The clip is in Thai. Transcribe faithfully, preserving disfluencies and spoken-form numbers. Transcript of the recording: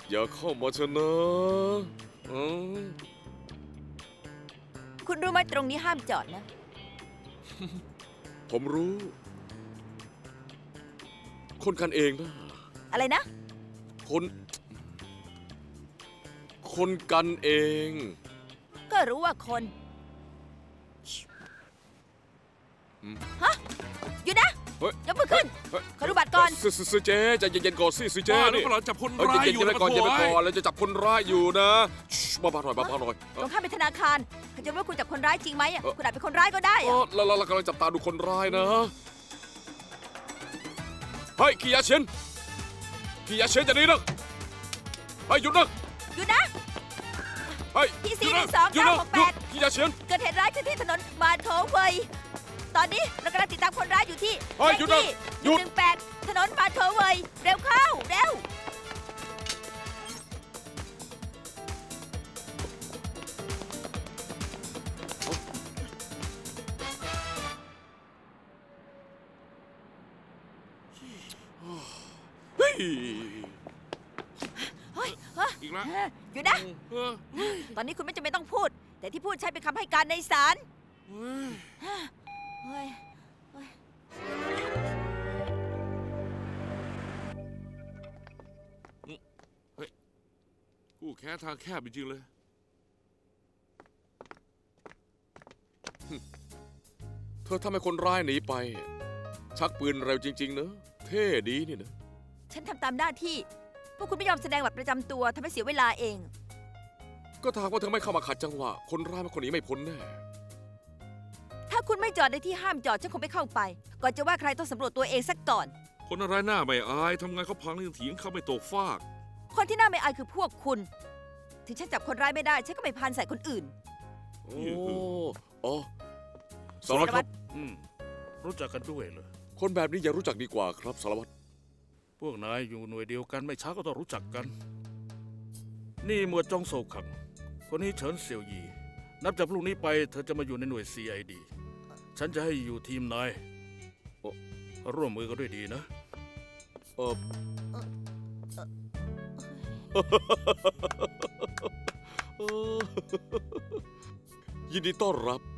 อย่าเข้ามาเถอะนะคุณรู้ไหมตรงนี้ห้ามจอดนะผมรู้ คนกันเองนะอะไรนะคน คนกันเองก็รู้ว่าคนฮะอยู่นะยกมือขึ้นขอดูบัตรก่อนสิเจ๊ใจเย็นๆก่อนสิสิเจ๊นี่เราจับคนร้ายอยู่นะก่อนเย็นไปก่อนแล้วจะจับคนร้ายอยู่นะบ้าๆหน่อยบ้าๆหน่อยตรงข้ามเป็นธนาคารเขาจะรู้ว่าคุณจับคนร้ายจริงไหมคุณอาจเป็นคนร้ายก็ได้เราเรากำลังจับตาดูคนร้ายนะเฮ้ยกิยาเชนกิยาเชนจะดีนะเฮ้ยหยุดนะหยุดนะเฮ้ยที่สี่หนึ่งสองเก้าหกแปดกิยาเชนเกิดเหตุร้ายขึ้นที่ถนนมาโถเวยตอนนี้เรากำลังติดตามคนร้ายอยู่ที่เลขที่หนึ่งหนึ่งแปดถนนมาโถเวยเร็วเข้าเร็วอีกแล้วอยู่นะตอนนี้คุณไม่จำเป็นต้องพูดแต่ที่พูดใช้เป็นคำให้การในศาลกูแค่ทางแคบจริงๆเลยเธอทำให้คนร้ายหนีไปชักปืนเร็วจริงๆเนอะเท่ดีนี่นะฉันทำตามหน้าที่พวกคุณไม่ยอมแสดงบัตรประจำตัวทำให้เสียเวลาเองก็ถ้าว่าเธอไม่เข้ามาขัดจังหวะคนร้ายมันคนนี้ไม่พ้นแน่ถ้าคุณไม่จอดในที่ห้ามจอดฉันคงไม่เข้าไปก่อนจะว่าใครต้องสำรวจตัวเองสักก่อนคนอะไรหน้าไม่อายทำงานเขาพังเรื่องถีงเขาไม่ตกฟากคนที่หน้าไม่อายคือพวกคุณถึงฉันจับคนร้ายไม่ได้ฉันก็ไม่พานใส่คนอื่นโอ้โอ้สารวัตรครับรู้จักกันด้วยเหรอคนแบบนี้อย่ารู้จักดีกว่าครับสารวัตรพวกนายอยู่หน่วยเดียวกันไม่ช้าก็ต้องรู้จักกันนี่หมวดจงโศกขังคนนี้เฉินเสี่ยวยีนับจากพรุ่งนี้ไปเธอจะมาอยู่ในหน่วย ซี ไอ ดี ฉันจะให้อยู่ทีมนายร่วมมือกันด้วยดีนะเออยินดีต้อนรับ